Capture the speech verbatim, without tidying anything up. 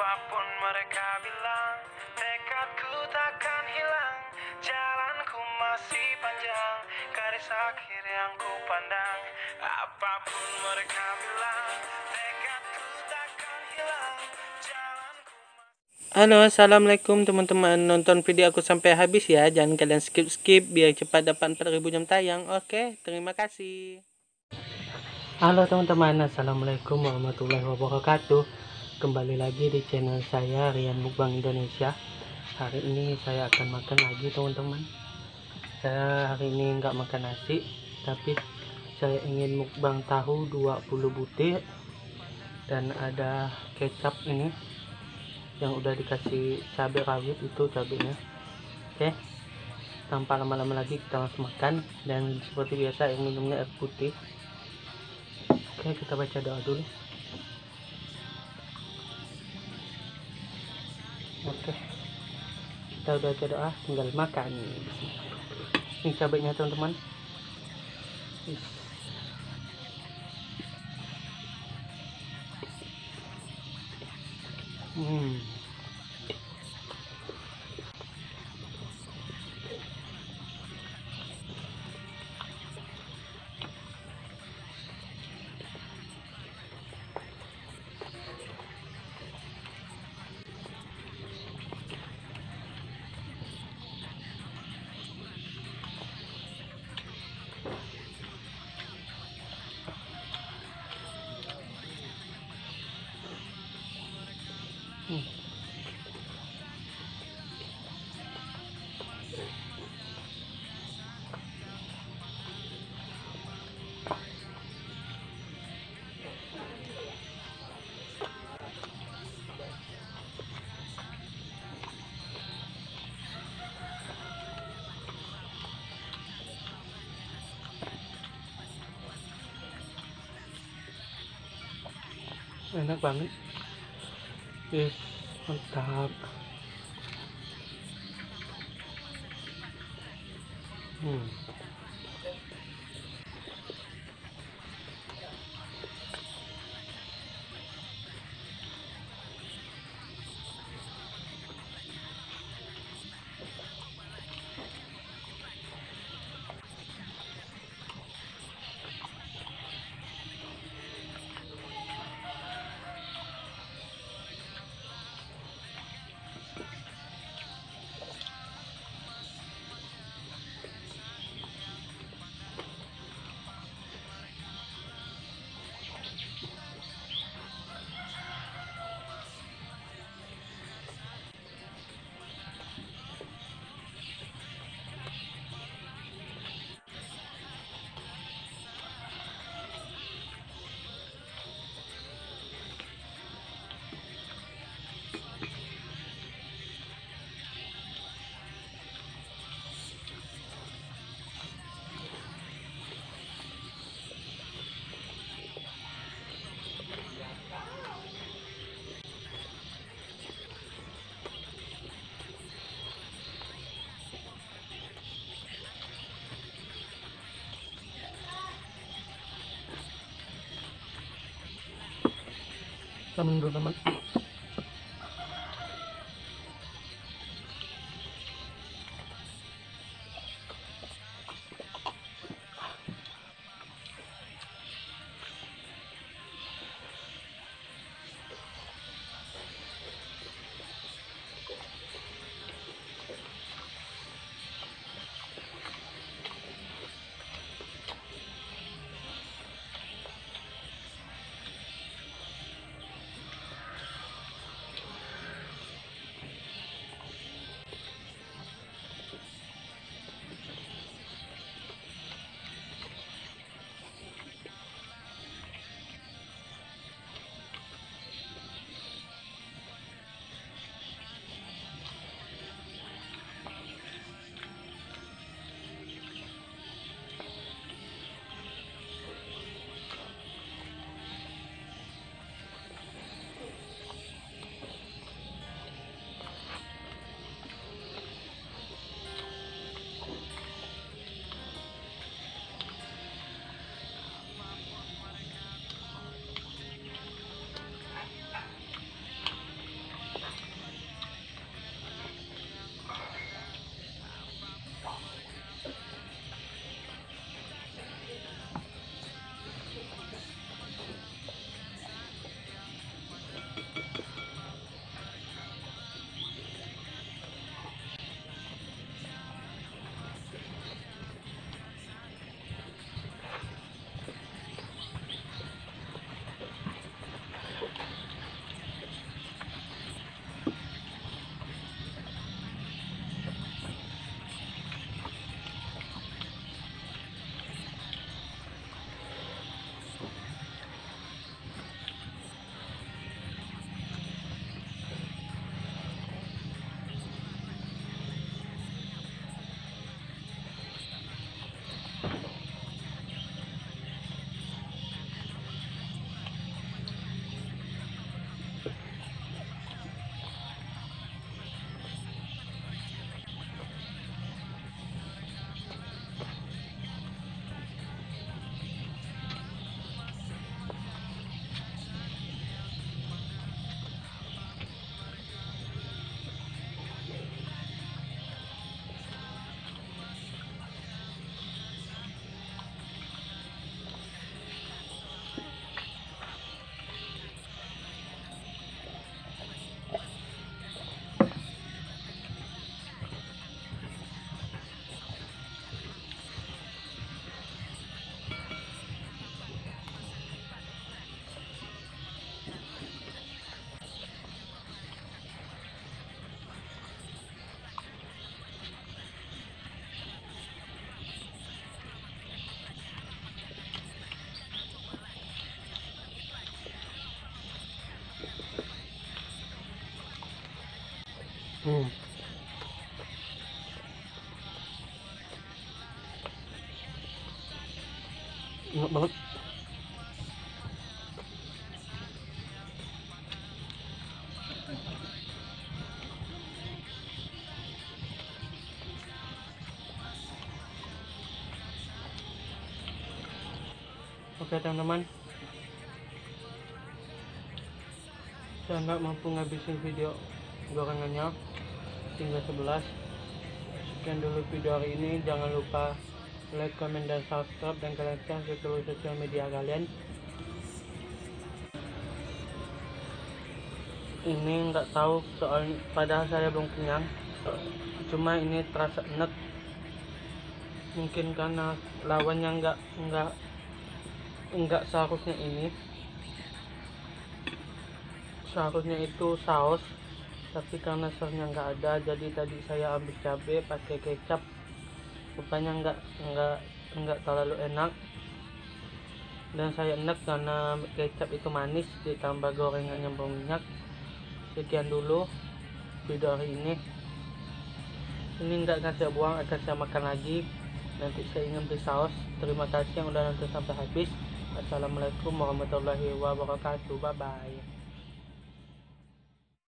Apapun mereka bilang, tekadku takkan hilang. Jalanku masih panjang, garis akhir yang ku pandang. Apapun mereka bilang, tekadku takkan hilang. Jalanku masih... Halo, assalamualaikum teman-teman. Nonton video aku sampai habis ya. Jangan kalian skip-skip biar cepat dapat empat ribu jam tayang. Oke, terima kasih. Halo teman-teman, assalamualaikum warahmatullahi wabarakatuh. Kembali lagi di channel saya, Rian Mukbang Indonesia. Hari ini saya akan makan lagi teman-teman. Saya hari ini nggak makan nasi, tapi saya ingin mukbang tahu dua puluh butir. Dan ada kecap ini yang udah dikasih cabai rawit, itu cabenya. Oke, tanpa lama-lama lagi kita langsung makan. Dan seperti biasa yang minumnya air putih. Oke, kita baca doa dulu. Oke, kita udah baca doa, tinggal makan. Ini cabenya teman-teman. Hmm. Hmm. Enak banget. Yes, mantap. Hmm. Teman-teman, Hmm. Enak banget. Oke teman-teman, saya nggak mampu ngabisin video gorengannya hingga sebelas. Sekian dulu video hari ini. Jangan lupa like, comment, dan subscribe, dan kalian share ke seluruh sosial media kalian. Ini nggak tahu soal, padahal saya belum kenyang, cuma ini terasa enak. Mungkin karena lawannya nggak nggak nggak seharusnya ini seharusnya itu saus, tapi karena sausnya nggak ada, jadi tadi saya ambil cabai pakai kecap, rupanya nggak nggak nggak terlalu enak. Dan saya enak karena kecap itu manis ditambah gorengan yang berminyak. Sekian dulu video hari ini. Ini nggak akan saya buang, akan saya makan lagi. Nanti saya ingin beli saus. Terima kasih yang udah nonton sampai habis. Assalamualaikum warahmatullahi wabarakatuh. Bye bye.